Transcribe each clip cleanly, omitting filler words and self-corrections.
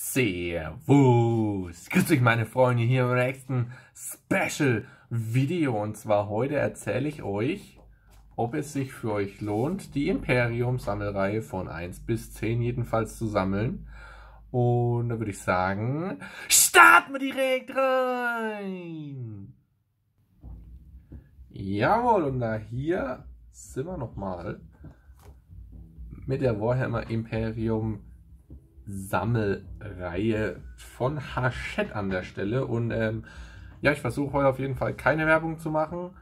Servus! Grüß euch meine Freunde hier im nächsten Special Video. Und zwar heute erzähle ich euch, ob es sich für euch lohnt, die Imperium-Sammelreihe von 1 bis 10 jedenfalls zu sammeln. Und da würde ich sagen, starten wir direkt rein! Jawohl, und da hier sind wir nochmal mit der Warhammer Imperium Sammelreihe von Hachette an der Stelle. Und ja, ich versuche heute auf jeden Fall keine Werbung zu machen.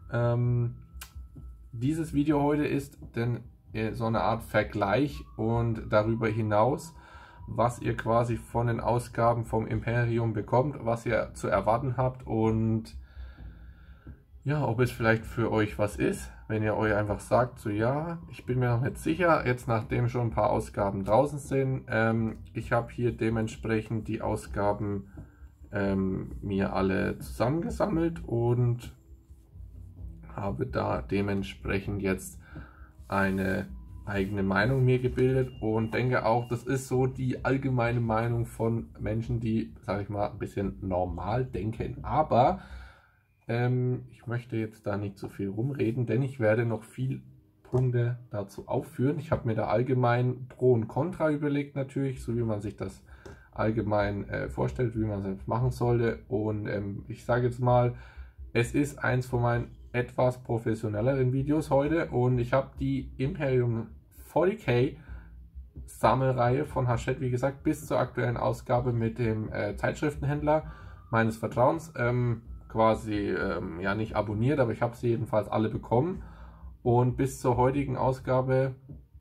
Dieses Video heute ist denn so eine Art Vergleich und darüber hinaus, was ihr quasi von den Ausgaben vom Imperium bekommt, was ihr zu erwarten habt und ja, ob es vielleicht für euch was ist, wenn ihr euch einfach sagt, so ja, ich bin mir noch nicht sicher, jetzt nachdem schon ein paar Ausgaben draußen sind. Ich habe hier dementsprechend die Ausgaben mir alle zusammengesammelt und habe da dementsprechend jetzt eine eigene Meinung mir gebildet und denke auch, das ist so die allgemeine Meinung von Menschen, die, sage ich mal, ein bisschen normal denken. Aber ich möchte jetzt da nicht so viel rumreden, denn ich werde noch viel Punkte dazu aufführen. Ich habe mir da allgemein Pro und Contra überlegt natürlich, so wie man sich das allgemein vorstellt, wie man es machen sollte. Und ich sage jetzt mal, es ist eins von meinen etwas professionelleren Videos heute und ich habe die Imperium 40k Sammelreihe von Hachette, wie gesagt, bis zur aktuellen Ausgabe mit dem Zeitschriftenhändler meines Vertrauens quasi ja nicht abonniert, aber ich habe sie jedenfalls alle bekommen und bis zur heutigen Ausgabe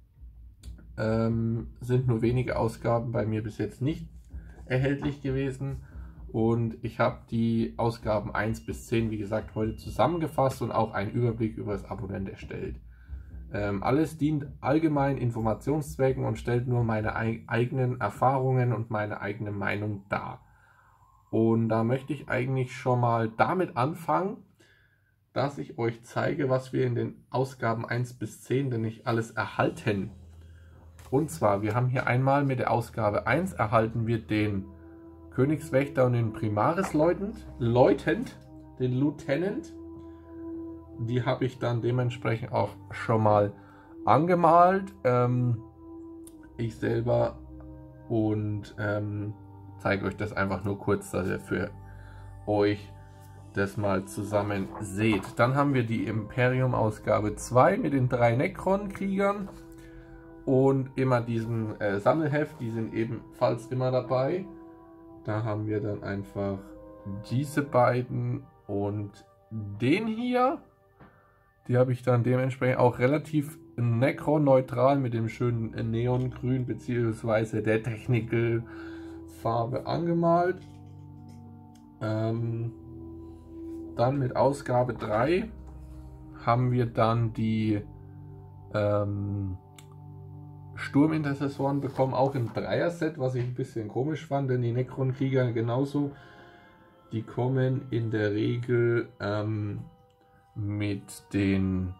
sind nur wenige Ausgaben bei mir bis jetzt nicht erhältlich gewesen und ich habe die Ausgaben 1 bis 10 wie gesagt heute zusammengefasst und auch einen Überblick über das Abonnent erstellt. Alles dient allgemein Informationszwecken und stellt nur meine eigenen Erfahrungen und meine eigene Meinung dar. Und da möchte ich eigentlich schon mal damit anfangen, dass ich euch zeige, was wir in den Ausgaben 1 bis 10 denn nicht alles erhalten. Und zwar, wir haben hier einmal mit der Ausgabe 1 erhalten wir den Königswächter und den Primaris Lieutenant, den Lieutenant. Die habe ich dann dementsprechend auch schon mal angemalt. Ich selber und zeige euch das einfach nur kurz, dass ihr für euch das mal zusammen seht. Dann haben wir die Imperium Ausgabe 2 mit den 3 Necron-Kriegern und immer diesem Sammelheft, die sind ebenfalls immer dabei. Da haben wir dann einfach diese beiden und den hier. Die habe ich dann dementsprechend auch relativ Necron-neutral mit dem schönen Neongrün bzw. der Technical Farbe angemalt. Dann mit Ausgabe 3 haben wir dann die Sturmintercessoren bekommen, auch im Dreier-Set, was ich ein bisschen komisch fand, denn die Necron-Krieger genauso. Die kommen in der Regel mit den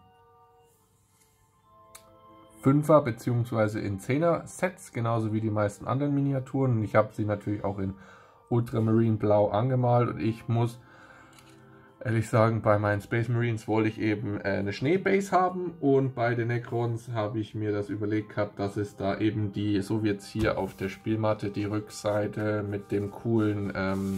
5er bzw. in 10er Sets, genauso wie die meisten anderen Miniaturen. Und ich habe sie natürlich auch in Ultramarine Blau angemalt und ich muss ehrlich sagen, bei meinen Space Marines wollte ich eben eine Schneebase haben und bei den Necrons habe ich mir das überlegt gehabt, dass es da eben die, so wie jetzt hier auf der Spielmatte, die Rückseite mit dem coolen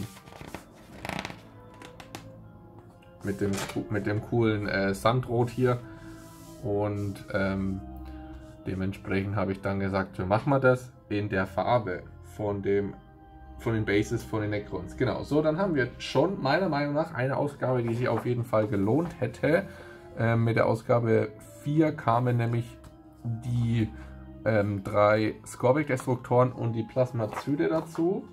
Sandrot hier und dementsprechend habe ich dann gesagt, wir machen das in der Farbe von den Bases von den Necrons. Genau, so dann haben wir schon meiner Meinung nach eine Ausgabe, die sich auf jeden Fall gelohnt hätte. Mit der Ausgabe 4 kamen nämlich die 3 Scorpic-Destruktoren und die Plasmazyde dazu.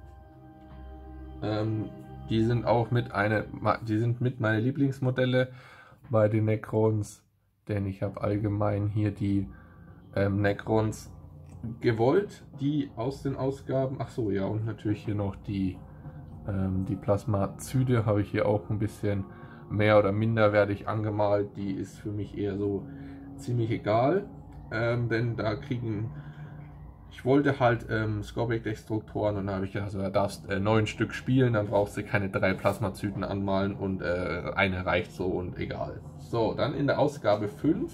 Die sind auch mit meine Lieblingsmodelle bei den Necrons, denn ich habe allgemein hier die Necrons gewollt, die aus den Ausgaben, ach so, ja, und natürlich hier noch die Plasmazyde habe ich hier auch ein bisschen mehr oder minderwertig angemalt. Die ist für mich eher so ziemlich egal, denn da kriegen ich wollte halt Scorpic-Destruktoren und dann habe ich gedacht, also, da darfst 9 Stück spielen, dann brauchst du keine 3 Plasmazyten anmalen und eine reicht so und egal. So, dann in der Ausgabe 5,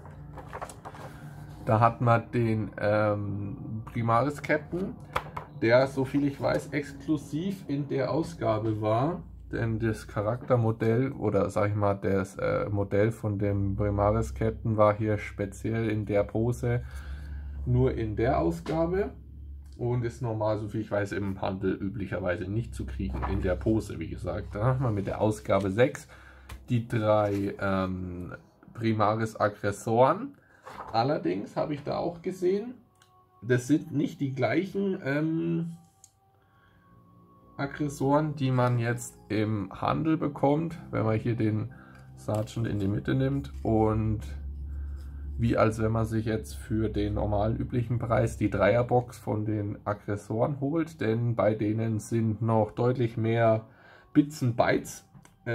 da hat man den Primaris Captain, der, soviel ich weiß, exklusiv in der Ausgabe war. Denn das Charaktermodell oder sag ich mal das Modell von dem Primaris Captain war hier speziell in der Pose nur in der Ausgabe und ist normal, soviel ich weiß, im Handel üblicherweise nicht zu kriegen in der Pose, wie gesagt. Dann haben wir mit der Ausgabe 6 die 3 Primaris Aggressoren. Allerdings habe ich da auch gesehen, das sind nicht die gleichen Aggressoren, die man jetzt im Handel bekommt, wenn man hier den Sergeant in die Mitte nimmt, und wie als wenn man sich jetzt für den normalen üblichen Preis die Dreierbox von den Aggressoren holt, denn bei denen sind noch deutlich mehr Bits und Bytes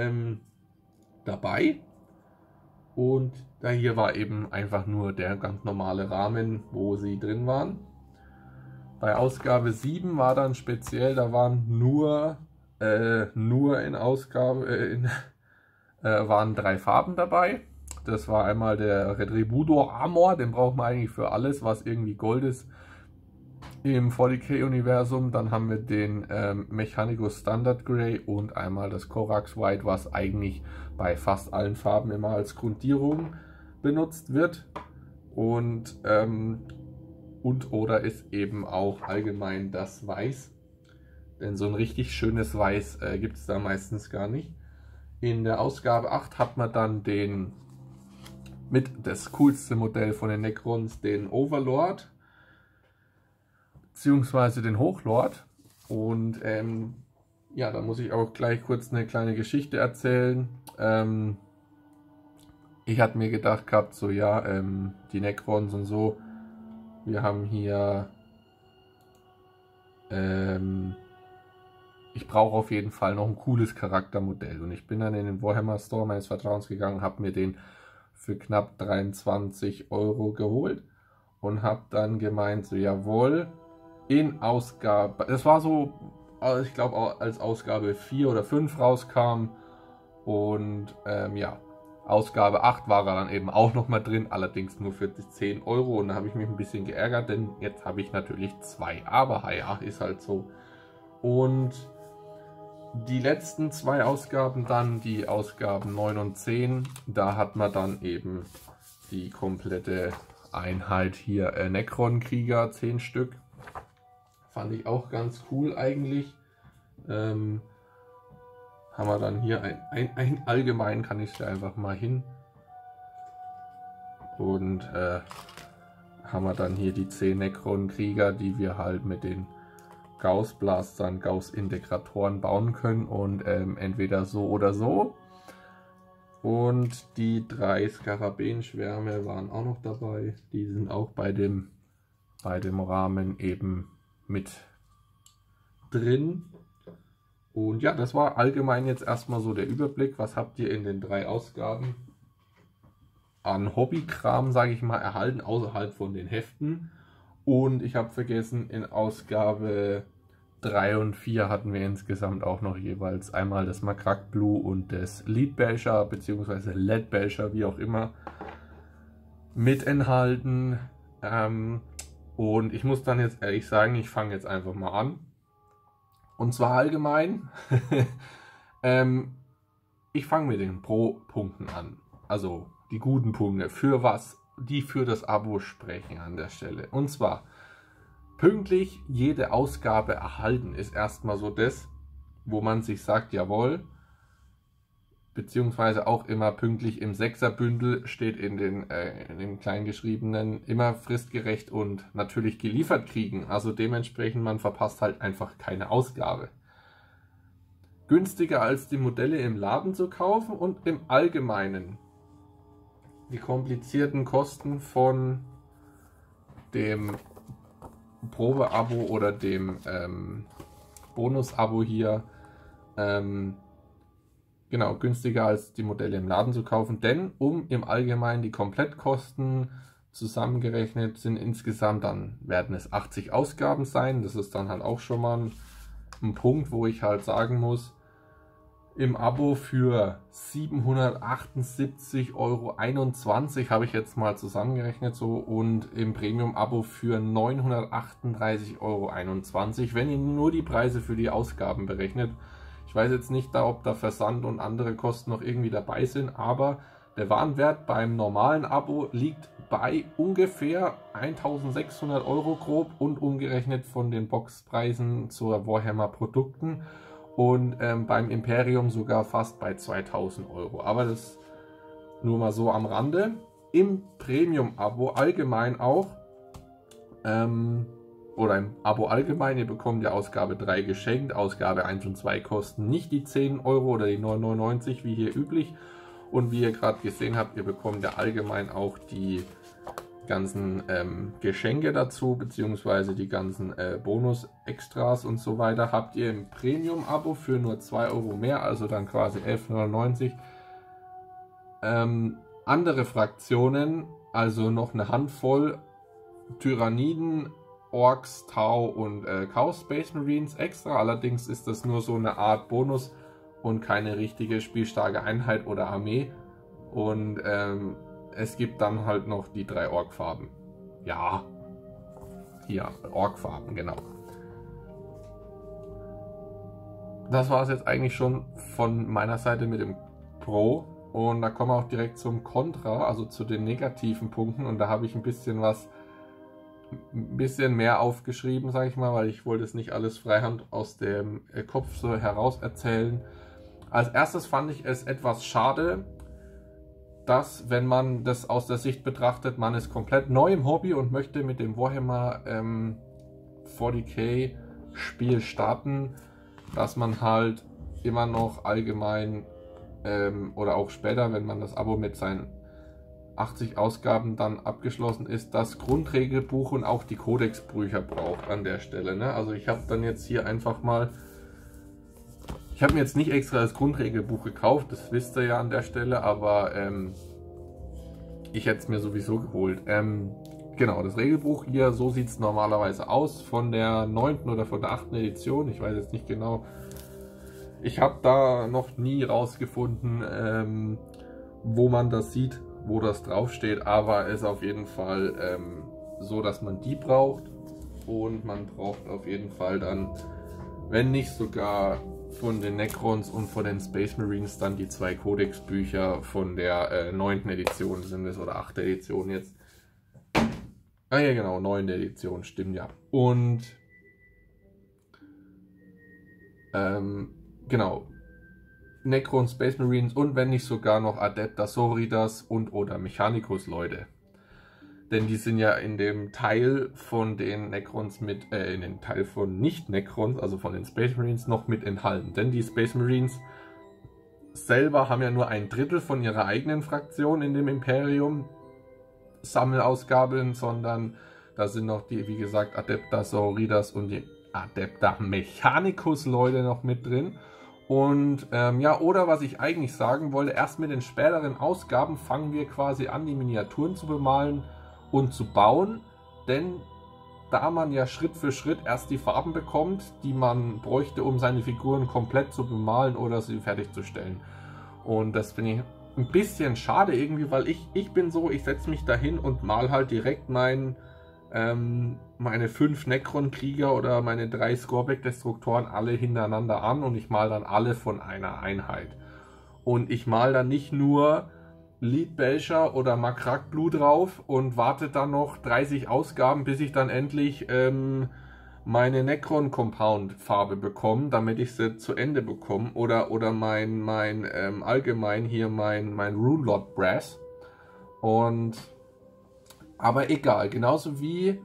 dabei. Und da hier war eben einfach nur der ganz normale Rahmen, wo sie drin waren. Bei Ausgabe 7 war dann speziell, da waren nur in Ausgabe waren 3 Farben dabei. Das war einmal der Retributor Armor, den braucht man eigentlich für alles, was irgendwie Gold ist im 40k-Universum. Dann haben wir den Mechanicus Standard Grey und einmal das Corax White, was eigentlich bei fast allen Farben immer als Grundierung benutzt wird. Und oder ist eben auch allgemein das Weiß. Denn so ein richtig schönes Weiß gibt es da meistens gar nicht. In der Ausgabe 8 hat man dann das coolste Modell von den Necrons, den Overlord, beziehungsweise den Hochlord. Und ja, da muss ich auch gleich kurz eine kleine Geschichte erzählen. Ich hatte mir gedacht gehabt, so ja, die Necrons und so, wir haben hier, ich brauche auf jeden Fall noch ein cooles Charaktermodell. Und ich bin dann in den Warhammer Store meines Vertrauens gegangen, habe mir den für knapp 23 € geholt und habe dann gemeint, so jawohl, in Ausgabe, es war so, ich glaube als Ausgabe 4 oder 5 rauskam und ja, Ausgabe 8 war er dann eben auch noch mal drin, allerdings nur für 10 € und da habe ich mich ein bisschen geärgert, denn jetzt habe ich natürlich 2, aber ja, ist halt so. Und die letzten 2 Ausgaben dann, die Ausgaben 9 und 10, da hat man dann eben die komplette Einheit hier Necron-Krieger, 10 Stück. Fand ich auch ganz cool eigentlich. Haben wir dann hier ein allgemein, kann ich es einfach mal hin. Und haben wir dann hier die 10 Necron-Krieger, die wir halt mit den Gauss-Blastern, Gauss-Integratoren bauen können und entweder so oder so. Und die 3 Skarabäenschwärme waren auch noch dabei. Die sind auch bei dem Rahmen eben mit drin. Und ja, das war allgemein jetzt erstmal so der Überblick. Was habt ihr in den 3 Ausgaben an Hobbykram, sage ich mal, erhalten, außerhalb von den Heften? Und ich habe vergessen, in Ausgabe 3 und 4 hatten wir insgesamt auch noch jeweils einmal das Makrak Blue und das Leadbelcher bzw. Leadbelcher, wie auch immer, mit enthalten. Und ich muss dann jetzt ehrlich sagen, ich fange jetzt einfach mal an. Und zwar allgemein. Ich fange mit den Pro-Punkten an. Also die guten Punkte, für was die für das Abo sprechen an der Stelle. Und zwar pünktlich jede Ausgabe erhalten ist erstmal so das, wo man sich sagt, jawohl, beziehungsweise auch immer pünktlich im 6er-Bündel steht in dem Kleingeschriebenen immer fristgerecht und natürlich geliefert kriegen. Also dementsprechend, man verpasst halt einfach keine Ausgabe. Günstiger als die Modelle im Laden zu kaufen und im Allgemeinen die komplizierten Kosten von dem Probe-Abo oder dem Bonus-Abo hier, genau, günstiger als die Modelle im Laden zu kaufen, denn um im Allgemeinen die Komplettkosten zusammengerechnet sind insgesamt, dann werden es 80 Ausgaben sein. Das ist dann halt auch schon mal ein Punkt, wo ich halt sagen muss, im Abo für 778,21 € habe ich jetzt mal zusammengerechnet so, und im Premium-Abo für 938,21 €, wenn ihr nur die Preise für die Ausgaben berechnet. Ich weiß jetzt nicht, ob da Versand und andere Kosten noch irgendwie dabei sind, aber der Warenwert beim normalen Abo liegt bei ungefähr 1.600 € grob und umgerechnet von den Boxpreisen zur Warhammer Produkten. Und beim Imperium sogar fast bei 2.000 €. Aber das nur mal so am Rande. Im Premium-Abo allgemein auch, oder im Abo allgemein, ihr bekommt ja Ausgabe 3 geschenkt. Ausgabe 1 und 2 kosten nicht die 10 € oder die 9,99 € wie hier üblich. Und wie ihr gerade gesehen habt, ihr bekommt ja allgemein auch die ganzen Geschenke dazu, beziehungsweise die ganzen Bonus-Extras und so weiter, habt ihr im Premium-Abo für nur 2 € mehr, also dann quasi 11,99 €. Andere Fraktionen, also noch eine Handvoll Tyranniden, Orks, Tau und Chaos Space Marines extra, allerdings ist das nur so eine Art Bonus und keine richtige spielstarke Einheit oder Armee. Und es gibt dann halt noch die 3 Ork-Farben. Ja, hier, Ork-Farben, genau. Das war es jetzt eigentlich schon von meiner Seite mit dem Pro. Und da kommen wir auch direkt zum Contra, also zu den negativen Punkten. Und da habe ich ein bisschen mehr aufgeschrieben, sage ich mal, weil ich wollte es nicht alles freihand aus dem Kopf so heraus erzählen. Als erstes fand ich es etwas schade, dass, wenn man das aus der Sicht betrachtet, man ist komplett neu im Hobby und möchte mit dem Warhammer 40k Spiel starten, dass man halt immer noch allgemein oder auch später, wenn man das Abo mit seinen 80 Ausgaben dann abgeschlossen ist, das Grundregelbuch und auch die Kodexbücher braucht an der Stelle. Ne? Also ich habe dann jetzt hier einfach mal, ich habe mir jetzt nicht extra das Grundregelbuch gekauft, das wisst ihr ja an der Stelle, aber ich hätte es mir sowieso geholt. Genau, das Regelbuch hier, so sieht es normalerweise aus, von der 9. oder von der 8. Edition, ich weiß jetzt nicht genau. Ich habe da noch nie rausgefunden, wo man das sieht, wo das draufsteht, aber es ist auf jeden Fall so, dass man die braucht, und man braucht auf jeden Fall dann, wenn nicht sogar von den Necrons und von den Space Marines, dann die 2 Codex-Bücher von der 9. Edition sind es, oder 8. Edition jetzt. Ah ja genau, 9. Edition, stimmt ja. Und genau, Necrons, Space Marines und wenn nicht sogar noch Adepta Sororitas und oder Mechanicus Leute. Denn die sind ja in dem Teil von den Necrons in den Teil von Nicht-Necrons, also von den Space Marines, noch mit enthalten. Denn die Space Marines selber haben ja nur 1/3 von ihrer eigenen Fraktion in dem Imperium Sammelausgaben, sondern da sind noch die, wie gesagt, Adepta Sororitas und die Adepta Mechanicus Leute noch mit drin. Und ja, oder was ich eigentlich sagen wollte, erst mit den späteren Ausgaben fangen wir quasi an, die Miniaturen zu bemalen und zu bauen, denn da man ja Schritt für Schritt erst die Farben bekommt, die man bräuchte, um seine Figuren komplett zu bemalen oder sie fertigzustellen. Und das finde ich ein bisschen schade irgendwie, weil ich bin so, ich setze mich dahin und mal halt direkt meine 5 Necron-Krieger oder meine 3 Scorbeck-Destruktoren alle hintereinander an, und ich mal dann alle von einer Einheit. Und ich mal dann nicht nur Lead Belcher oder Makrak Blue drauf und warte dann noch 30 Ausgaben, bis ich dann endlich meine Necron Compound Farbe bekomme, damit ich sie zu Ende bekomme, oder allgemein hier mein Rune Lord Brass. Und aber egal, genauso wie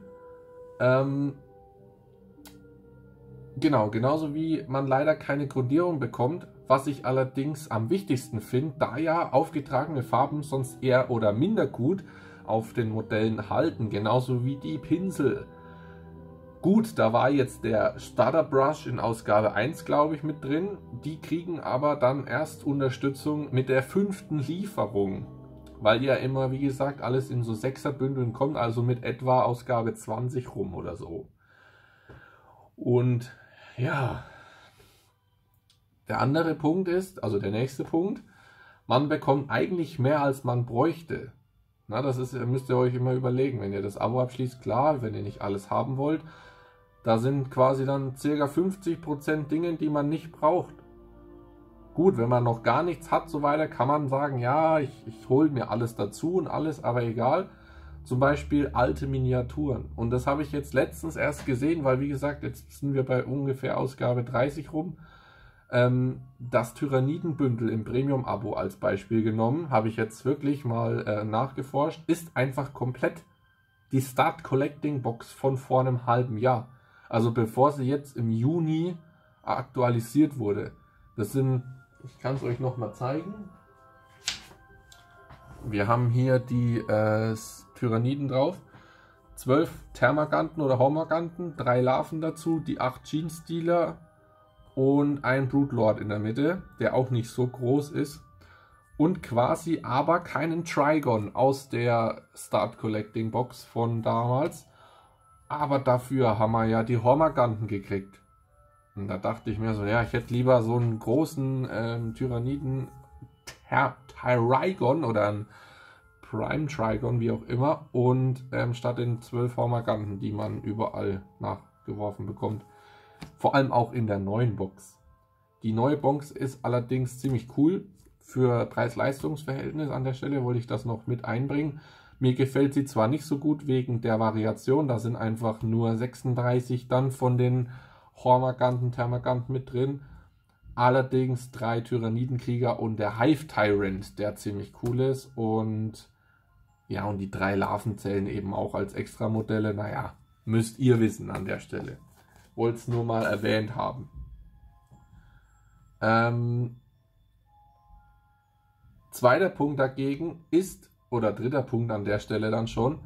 genauso wie man leider keine Grundierung bekommt, was ich allerdings am wichtigsten finde, da ja aufgetragene Farben sonst eher oder minder gut auf den Modellen halten, genauso wie die Pinsel. Gut, da war jetzt der Starter Brush in Ausgabe 1, glaube ich, mit drin. Die kriegen aber dann erst Unterstützung mit der 5. Lieferung, weil ja immer, wie gesagt, alles in so 6er-Bündeln kommt, also mit etwa Ausgabe 20 rum oder so. Und ja, der andere Punkt ist, also der nächste Punkt, man bekommt eigentlich mehr, als man bräuchte. Na, das ist, müsst ihr euch immer überlegen, wenn ihr das Abo abschließt, klar, wenn ihr nicht alles haben wollt, da sind quasi dann ca. 50% Dinge, die man nicht braucht. Gut, wenn man noch gar nichts hat, so weiter, kann man sagen, ja, ich hole mir alles dazu und alles, aber egal. Zum Beispiel alte Miniaturen. Und das habe ich jetzt letztens erst gesehen, weil wie gesagt, jetzt sind wir bei ungefähr Ausgabe 30 rum. Das Tyrannidenbündel im Premium-Abo als Beispiel genommen, habe ich jetzt wirklich mal nachgeforscht, ist einfach komplett die Start Collecting Box von vor einem halben Jahr. Also bevor sie jetzt im Juni aktualisiert wurde. Das sind, ich kann es euch nochmal zeigen. Wir haben hier die Tyranniden drauf. 12 Termaganten oder Hormaganten, 3 Larven dazu, die 8 Genestealer und ein Broodlord in der Mitte, der auch nicht so groß ist. Und quasi aber keinen Trigon aus der Start Collecting Box von damals. Aber dafür haben wir ja die Hormaganten gekriegt. Und da dachte ich mir so, ja, ich hätte lieber so einen großen Tyranniden Trigon oder einen Prime Trigon, wie auch immer. Und statt den 12 Hormaganten, die man überall nachgeworfen bekommt. Vor allem auch in der neuen Box. Die neue Box ist allerdings ziemlich cool. Für Preis-Leistungs-Verhältnis an der Stelle wollte ich das noch mit einbringen. Mir gefällt sie zwar nicht so gut wegen der Variation, da sind einfach nur 36 dann von den Hormaganten, Termaganten mit drin. Allerdings 3 Tyrannidenkrieger und der Hive Tyrant, der ziemlich cool ist. Und ja, und die 3 Larvenzellen eben auch als Extramodelle. Naja, müsst ihr wissen an der Stelle. Wollte es nur mal erwähnt haben. Zweiter Punkt dagegen ist, oder dritter Punkt an der Stelle dann schon,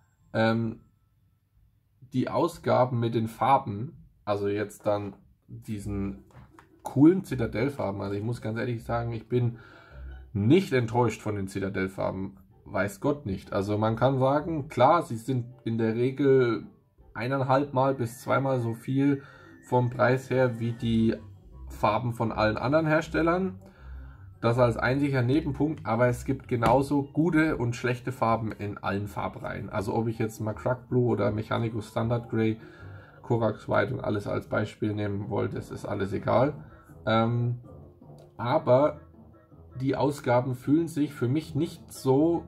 die Ausgaben mit den Farben, also jetzt dann diesen coolen Zitadellfarben. Also ich muss ganz ehrlich sagen, ich bin nicht enttäuscht von den Zitadellfarben, weiß Gott nicht. Also man kann sagen, klar, sie sind in der Regel 1,5 Mal bis 2 Mal so viel vom Preis her wie die Farben von allen anderen Herstellern. Das als einziger Nebenpunkt, aber es gibt genauso gute und schlechte Farben in allen Farbreihen. Also ob ich jetzt Macragge Blue oder Mechanicus Standard Grey, Corax White und alles als Beispiel nehmen wollte, das ist alles egal. Aber die Ausgaben fühlen sich für mich nicht so,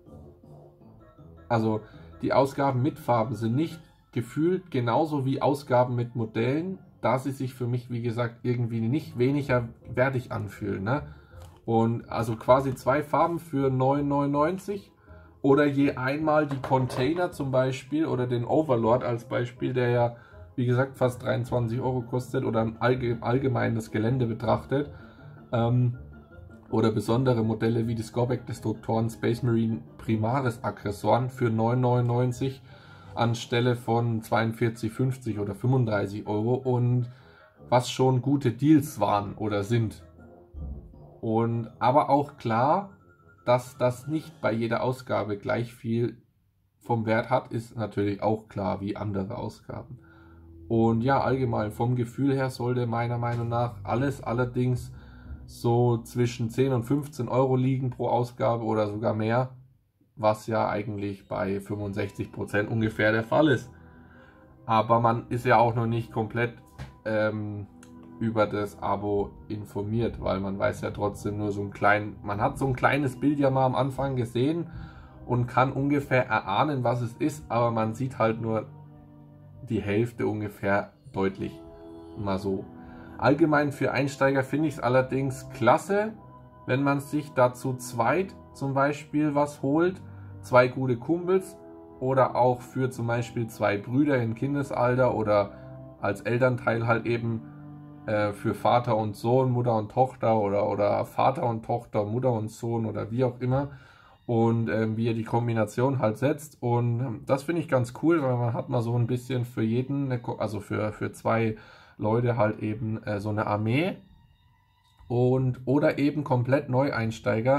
also die Ausgaben mit Farben sind nicht gefühlt genauso wie Ausgaben mit Modellen, da sie sich für mich, wie gesagt, irgendwie nicht weniger wertig anfühlen, ne? Und also quasi 2 Farben für 9,99 oder je einmal die Container zum Beispiel oder den Overlord als Beispiel, der ja, wie gesagt, fast 23 Euro kostet oder allgemein das Gelände betrachtet. Oder besondere Modelle wie die Scorback-Destruktoren Space Marine Primaris Aggressoren für 9,99 anstelle von 42,50 oder 35 Euro und was schon gute Deals waren oder sind. Und aber auch klar, dass das nicht bei jeder Ausgabe gleich viel vom Wert hat, ist natürlich auch klar wie andere Ausgaben. Und ja, allgemein vom Gefühl her sollte meiner Meinung nach alles allerdings so zwischen 10 und 15 Euro liegen pro Ausgabe oder sogar mehr, was ja eigentlich bei 65% ungefähr der Fall ist. Aber man ist ja auch noch nicht komplett über das Abo informiert, weil man weiß ja trotzdem nur so ein man hat so ein kleines Bild ja mal am Anfang gesehen und kann ungefähr erahnen, was es ist, aber man sieht halt nur die Hälfte ungefähr deutlich, mal so. Allgemein für Einsteiger finde ich es allerdings klasse, wenn man sich dazu zweit zum Beispiel was holt, 2 gute Kumpels oder auch für zum Beispiel 2 Brüder im Kindesalter oder als Elternteil halt eben für Vater und Sohn, Mutter und Tochter oder Vater und Tochter, Mutter und Sohn oder wie auch immer. Und wie ihr die Kombination halt setzt. Und das finde ich ganz cool, weil man hat mal so ein bisschen für jeden, also für 2 Leute halt eben so eine Armee. Oder eben komplett Neueinsteiger,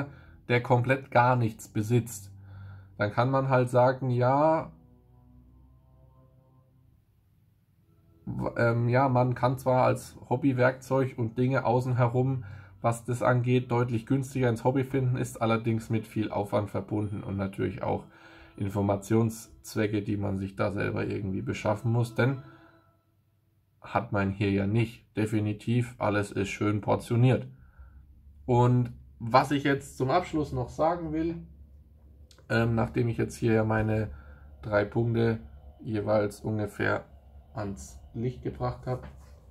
der komplett gar nichts besitzt, dann kann man halt sagen, ja, man kann zwar als Hobbywerkzeug und Dinge außen herum, was das angeht, deutlich günstiger ins Hobby finden, ist allerdings mit viel Aufwand verbunden und natürlich auch Informationszwecke, die man sich da selber irgendwie beschaffen muss, denn hat man hier ja nicht. Definitiv, alles ist schön portioniert. Und was ich jetzt zum Abschluss noch sagen will, nachdem ich jetzt hier ja meine 3 Punkte jeweils ungefähr ans Licht gebracht habe,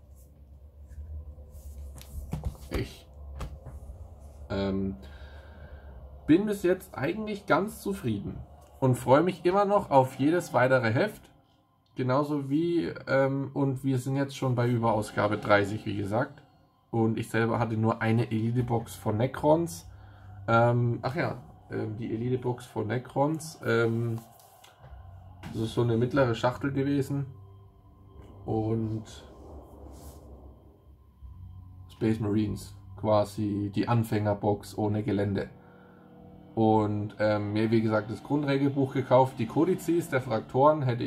ich bin bis jetzt eigentlich ganz zufrieden und freue mich immer noch auf jedes weitere Heft. Genauso wie, und wir sind jetzt schon bei Überausgabe 30, wie gesagt. Und ich selber hatte nur eine Elite-Box von Necrons. Die Elite-Box von Necrons. Das ist so eine mittlere Schachtel gewesen. Und Space Marines, quasi die Anfängerbox ohne Gelände. Und mir, wie gesagt, das Grundregelbuch gekauft. Die Kodizes der Fraktoren hätte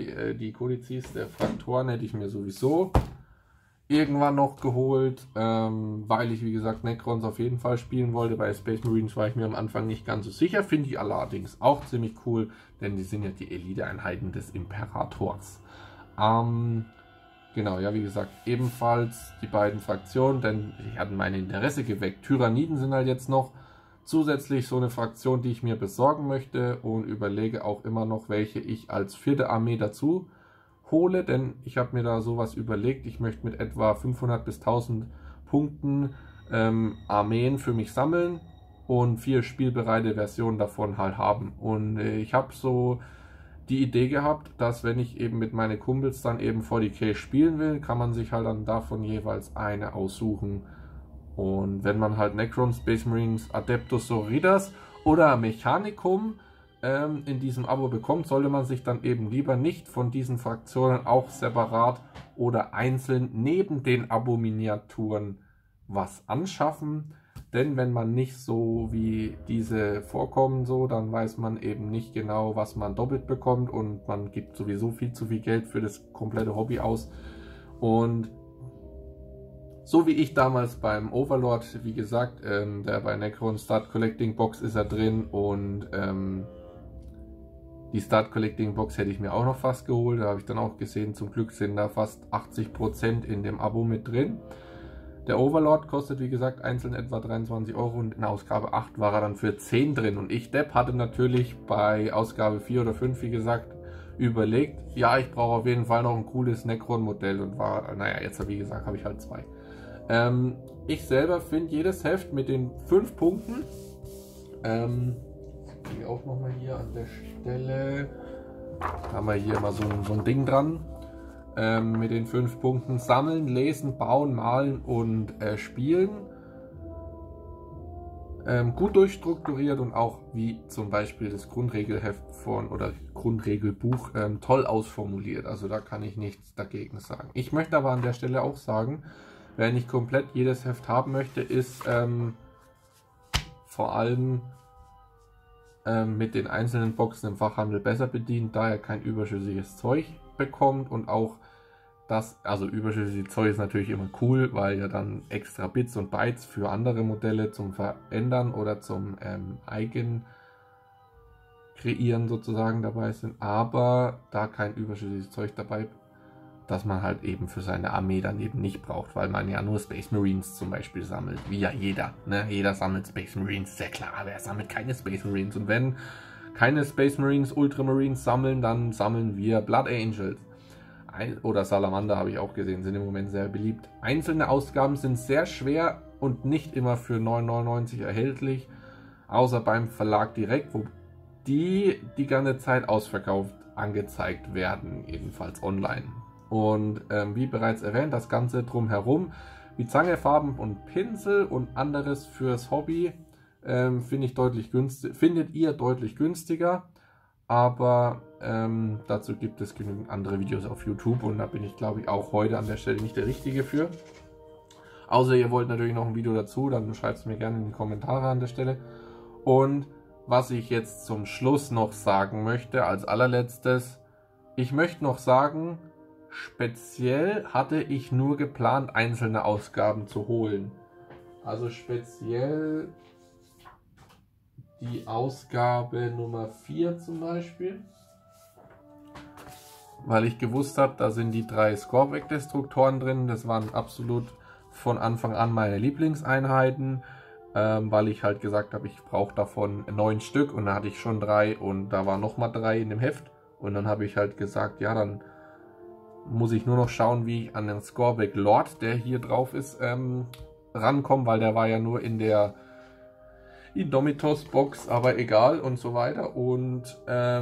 ich mir sowieso irgendwann noch geholt, weil ich, wie gesagt, Necrons auf jeden Fall spielen wollte. Bei Space Marines war ich mir am Anfang nicht ganz so sicher. Finde ich allerdings auch ziemlich cool, denn die sind ja die Elite-Einheiten des Imperators. Genau, ja, wie gesagt, ebenfalls die beiden Fraktionen, denn die hatten mein Interesse geweckt. Tyranniden sind halt jetzt noch zusätzlich so eine Fraktion, die ich mir besorgen möchte, und überlege auch immer noch, welche ich als 4. Armee dazu hole, denn ich habe mir da sowas überlegt. Ich möchte mit etwa 500 bis 1000 Punkten Armeen für mich sammeln und 4 spielbereite Versionen davon halt haben. Und ich habe so die Idee gehabt, dass wenn ich eben mit meinen Kumpels dann eben 40k spielen will, kann man sich halt dann davon jeweils eine aussuchen. Und wenn man halt Necron, Space Marines, Adeptus Sororitas oder Mechanicum in diesem Abo bekommt, sollte man sich dann eben lieber nicht von diesen Fraktionen auch separat oder einzeln neben den Abo-Miniaturen was anschaffen. Denn wenn man nicht so wie diese vorkommen, dann weiß man eben nicht genau, was man doppelt bekommt, und man gibt sowieso viel zu viel Geld für das komplette Hobby aus. Und so wie ich damals beim Overlord, wie gesagt, der bei Necron Start Collecting Box ist er drin, und die Start Collecting Box hätte ich mir auch noch fast geholt. Da habe ich dann auch gesehen, zum Glück sind da fast 80% in dem Abo mit drin. Der Overlord kostet, wie gesagt, einzeln etwa 23 € und in Ausgabe 8 war er dann für 10 drin. Und ich, Depp, hatte natürlich bei Ausgabe 4 oder 5, wie gesagt, überlegt, ja, ich brauche auf jeden Fall noch ein cooles Necron-Modell, und war, naja, jetzt, wie gesagt, habe ich halt 2. Ich selber finde jedes Heft mit den 5 Punkten, ich auch nochmal hier an der Stelle, haben wir hier mal so ein Ding dran, mit den 5 Punkten: Sammeln, Lesen, Bauen, Malen und Spielen. Gut durchstrukturiert und auch wie zum Beispiel das Grundregelheft oder Grundregelbuch toll ausformuliert. Also da kann ich nichts dagegen sagen. Ich möchte aber an der Stelle auch sagen, wer nicht komplett jedes Heft haben möchte, ist vor allem mit den einzelnen Boxen im Fachhandel besser bedient, da er kein überschüssiges Zeug bekommt. Und auch das, also überschüssiges Zeug ist natürlich immer cool, weil ja dann extra Bits und Bytes für andere Modelle zum Verändern oder zum Eigen kreieren sozusagen dabei sind. Aber da kein überschüssiges Zeug dabei, dass man halt eben für seine Armee dann eben nicht braucht, weil man ja nur Space Marines zum Beispiel sammelt, wie ja jeder. Ne? Jeder sammelt Space Marines, sehr klar, aber er sammelt keine Space Marines. Und wenn keine Space Marines Ultramarines sammeln, dann sammeln wir Blood Angels. Oder Salamander habe ich auch gesehen, sind im Moment sehr beliebt. Einzelne Ausgaben sind sehr schwer und nicht immer für 9,99 € erhältlich, außer beim Verlag direkt, wo die ganze Zeit ausverkauft angezeigt werden, jedenfalls online. Und wie bereits erwähnt, das Ganze drumherum, wie Zange, Farben und Pinsel und anderes fürs Hobby, findet ihr deutlich günstiger. Aber dazu gibt es genügend andere Videos auf YouTube, und da bin ich, glaube ich, auch heute an der Stelle nicht der Richtige für. Außer ihr wollt natürlich noch ein Video dazu, dann schreibt es mir gerne in die Kommentare an der Stelle. Und was ich jetzt zum Schluss noch sagen möchte, als allerletztes, ich möchte noch sagen, speziell hatte ich nur geplant, einzelne Ausgaben zu holen. Also speziell die Ausgabe Nummer 4 zum Beispiel. Weil ich gewusst habe, da sind die 3 Scorvac-Destruktoren drin. Das waren absolut von Anfang an meine Lieblingseinheiten. Weil ich halt gesagt habe, ich brauche davon 9 Stück. Und da hatte ich schon 3 und da waren nochmal 3 in dem Heft. Und dann habe ich halt gesagt, ja, dann muss ich nur noch schauen, wie ich an den Scorvac Lord, der hier drauf ist, rankomme. Weil der war ja nur in der Indomitos Box, aber egal und so weiter. Und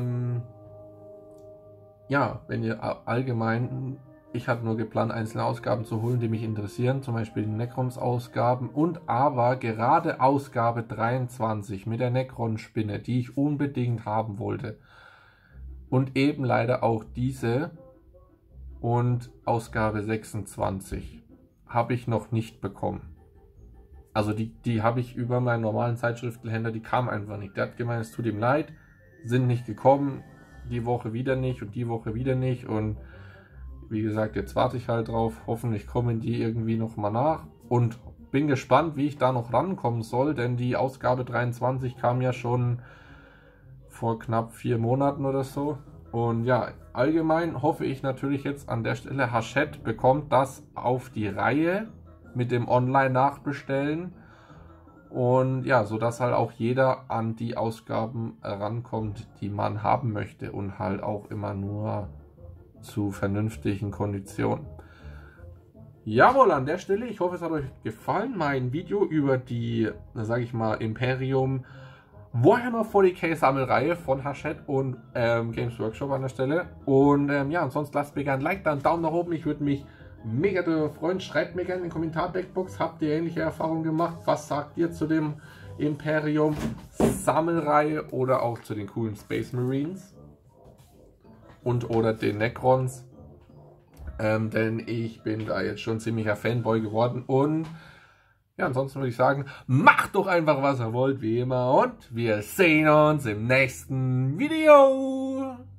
ja, wenn ihr allgemein, ich hatte nur geplant, einzelne Ausgaben zu holen, die mich interessieren, zum Beispiel die Necrons-Ausgaben und aber gerade Ausgabe 23 mit der Necron-Spinne, die ich unbedingt haben wollte und eben leider auch diese und Ausgabe 26 habe ich noch nicht bekommen. Also die habe ich über meinen normalen Zeitschriftenhändler, die kam einfach nicht. Der hat gemeint, es tut ihm leid, sind nicht gekommen, die Woche wieder nicht und die Woche wieder nicht und wie gesagt, jetzt warte ich halt drauf, hoffentlich kommen die irgendwie nochmal nach und bin gespannt, wie ich da noch rankommen soll, denn die Ausgabe 23 kam ja schon vor knapp 4 Monaten oder so und ja, allgemein hoffe ich natürlich jetzt an der Stelle, Hachette bekommt das auf die Reihe mit dem Online-Nachbestellen. Und ja, sodass halt auch jeder an die Ausgaben rankommt, die man haben möchte und halt auch immer nur zu vernünftigen Konditionen. Jawohl, an der Stelle, ich hoffe, es hat euch gefallen, mein Video über die, sage ich mal, Imperium Warhammer 40k Sammelreihe von Hachette und Games Workshop an der Stelle. Und ja, ansonsten lasst mir gerne ein Like da, einen Daumen nach oben, ich würde mich mega darüber freuen. Schreibt mir gerne in die Kommentar-Backbox, habt ihr ähnliche Erfahrungen gemacht? Was sagt ihr zu dem Imperium Sammelreihe oder auch zu den coolen Space Marines und oder den Necrons? Denn ich bin da jetzt schon ziemlicher Fanboy geworden und ja, ansonsten würde ich sagen, macht doch einfach, was ihr wollt, wie immer und wir sehen uns im nächsten Video.